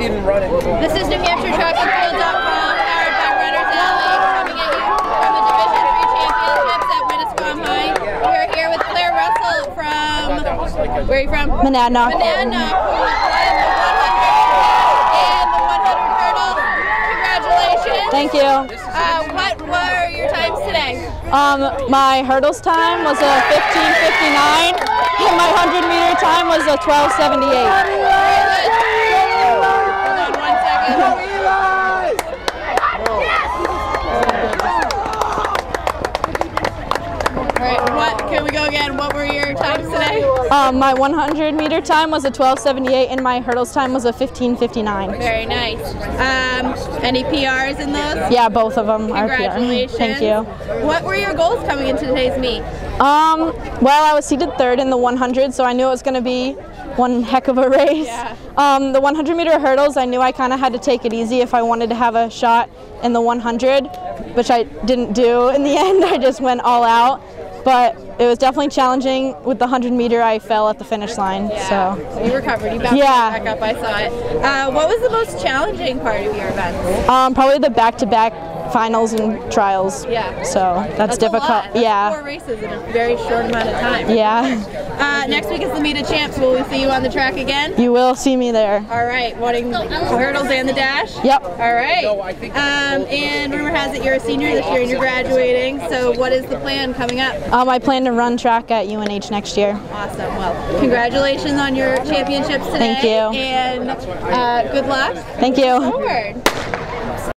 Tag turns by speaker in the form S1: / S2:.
S1: didn't run it.
S2: This is NewHampshireTrackandField.com, powered by Runners Alley, coming at you from the Division III Championships at Winnisquam High. We're here with Claire Russell from, where are you from?
S3: Monadnock.
S2: Monadnock, who won the 100 and the 100 hurdles. Congratulations.
S3: Thank you.
S2: What were your times today?
S3: My hurdles time was a 15:59, and my 100-meter time was a 12:78.
S2: Hold on 1 second. Alright, can we go again? What were your times today?
S3: My 100-meter time was a 12:78, and my hurdles time was a 15:59.
S2: Very nice. Any PRs in those?
S3: Yeah, both of them are PR.
S2: Congratulations.
S3: Thank you.
S2: What were your goals coming into today's meet?
S3: Well, I was seated third in the 100, so I knew it was going to be one heck of a race.
S2: Yeah.
S3: The 100-meter hurdles, I knew I kind of had to take it easy if I wanted to have a shot in the 100, which I didn't do in the end. I just went all out. But it was definitely challenging. With the 100-meter, I fell at the finish line.
S2: Yeah.
S3: So
S2: you recovered. You bounced back up. I saw it. What was the most challenging part of your event?
S3: Probably the back-to-back finals and trials.
S2: Yeah.
S3: So that's difficult.
S2: A lot. That's
S3: yeah.
S2: 4 races in a very short amount of time.
S3: Yeah.
S2: Next week is the Meet of Champs. Will we see you on the track again?
S3: You will see me there.
S2: All right. Wanting the hurdles and the dash?
S3: Yep.
S2: All right. And rumor has it you're a senior this year and you're graduating. So what is the plan coming up?
S3: I plan to run track at UNH next year.
S2: Awesome. Well, congratulations on your championships today.
S3: Thank you.
S2: And good luck.
S3: Thank you.
S2: Forward.